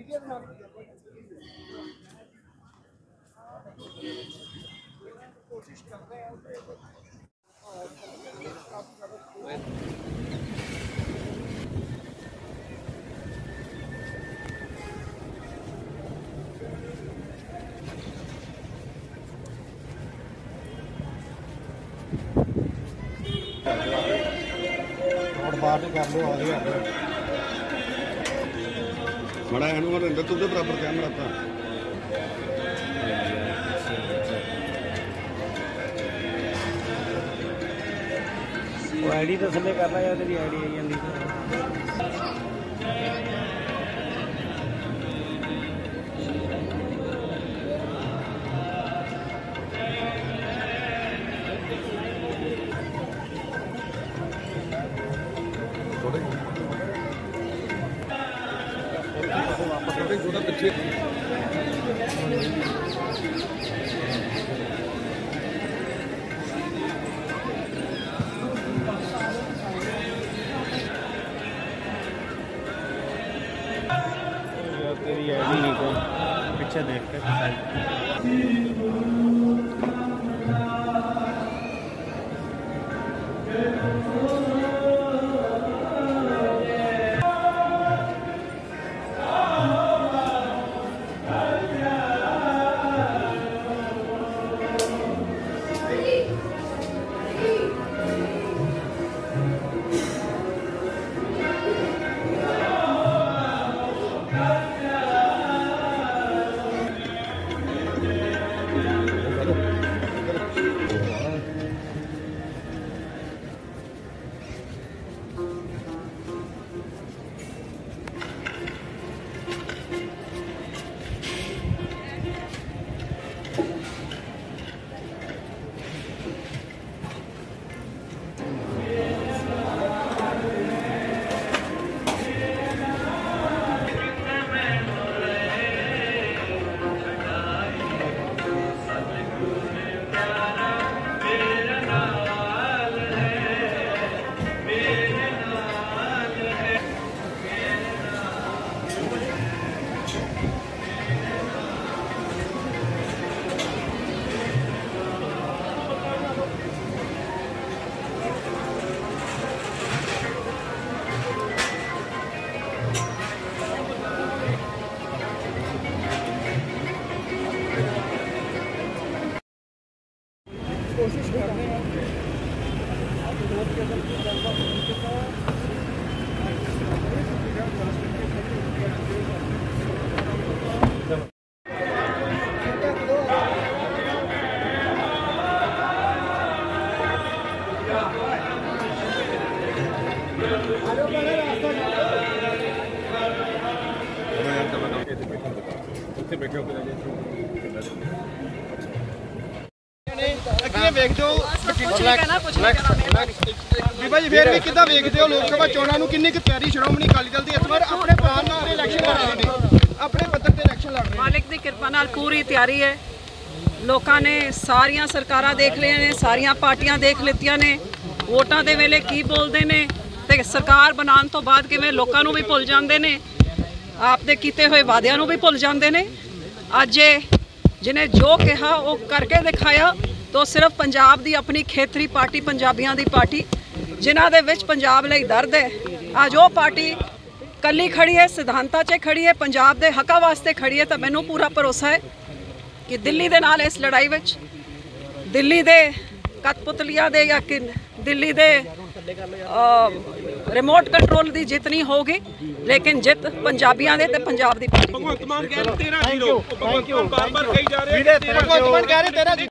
कोशिश कर रहे हैं बात कर लो बड़ा है ना तू तो बराबर कैमरा था आईडी तो थले कर रहा है तेरी आईडी आई जाती थोड़ा पीछे तेरी आईडी नहीं तो पीछे देख कर कोशिश कर रहे हैं ਵੇਖਦੇ ਹੋ ਬੀਬਾ ਜੀ ਫੇਰ ਵੀ ਕਿੱਦਾਂ ਵੇਖਦੇ ਹੋ ਲੋਕ ਸਭਾ ਚੋਣਾਂ ਨੂੰ ਕਿੰਨੀ ਕੁ ਤਿਆਰੀ ਸ਼੍ਰੋਮਣੀ ਅਕਾਲੀ ਦਲ ਦੀ ਇਸ ਵਾਰ ਆਪਣੇ ਪਲਾਨ ਨਾਲ ਇਲੈਕਸ਼ਨ ਲੜ ਰਹੇ ਨੇ ਆਪਣੇ ਪੱਧਰ ਤੇ ਇਲੈਕਸ਼ਨ ਲੜ ਰਹੇ ਨੇ ਮਾਲਿਕ ਦੀ ਕਿਰਪਾ ਨਾਲ ਪੂਰੀ ਤਿਆਰੀ ਹੈ ਲੋਕਾਂ ਨੇ ਸਾਰੀਆਂ ਸਰਕਾਰਾਂ ਦੇਖ ਲਈਆਂ ਨੇ ਸਾਰੀਆਂ ਪਾਰਟੀਆਂ ਦੇਖ ਲਿੱਤੀਆਂ ਨੇ ਵੋਟਾਂ ਦੇ ਵੇਲੇ ਕੀ ਬੋਲਦੇ ਨੇ ਤੇ ਸਰਕਾਰ ਬਣਾਉਣ ਤੋਂ ਬਾਅਦ ਕਿਵੇਂ ਲੋਕਾਂ ਨੂੰ ਵੀ ਭੁੱਲ ਜਾਂਦੇ ਨੇ ਆਪਦੇ ਕੀਤੇ ਹੋਏ ਵਾਅਦਿਆਂ ਨੂੰ ਵੀ ਭੁੱਲ ਜਾਂਦੇ ਨੇ ਅੱਜ ਜਿਹਨੇ ਜੋ ਕਿਹਾ ਉਹ ਕਰਕੇ ਦਿਖਾਇਆ तो सिर्फ पंजाब की अपनी खेतरी पार्टी पंजाबियों की पार्टी जिन्हां दे विच पंजाब लई दर्द है अज वो पार्टी कली खड़ी है सिद्धांतां 'च खड़ी है पंजाब के हक़ां वास्ते खड़ी है तो मैनूं पूरा भरोसा है कि दिल्ली दे नाल इस लड़ाई विच दिल्ली दे कठपुतलियां दे या दिल्ली दे रिमोट कंट्रोल की जित नहीं होगी लेकिन जित पंजाबियों के पंजाब की पार्टी।